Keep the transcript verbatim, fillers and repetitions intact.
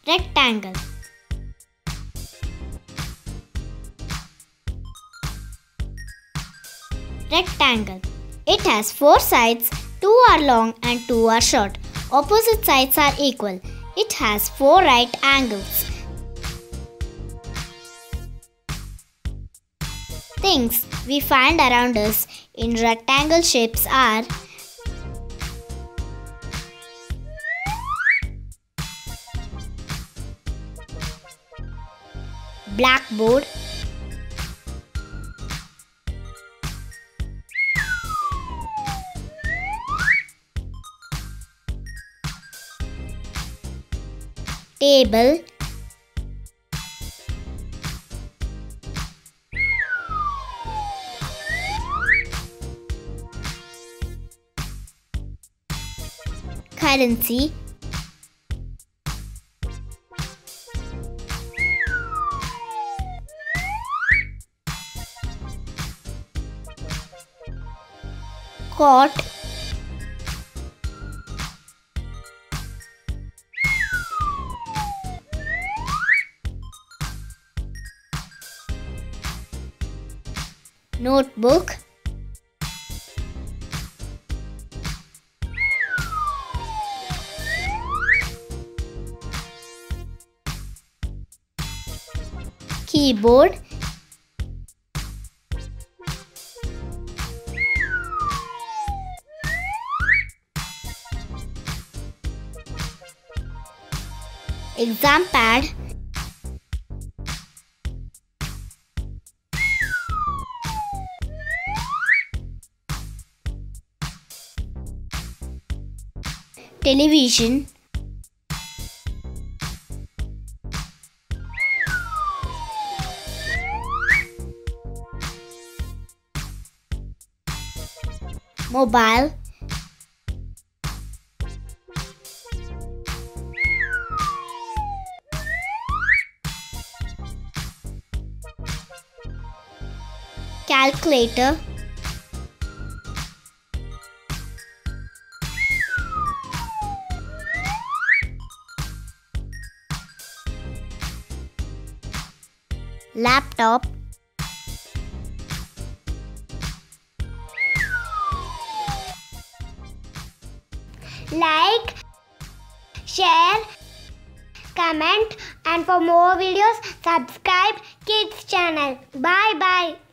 Rectangle. Rectangle. It has four sides, two are long and two are short. Opposite sides are equal. It has four right angles. Things we find around us in rectangle shapes are blackboard, table, currency, court, notebook, keyboard, exam pad, television, mobile, calculator, laptop, like, share, comment, and for more videos subscribe Kids channel. Bye bye.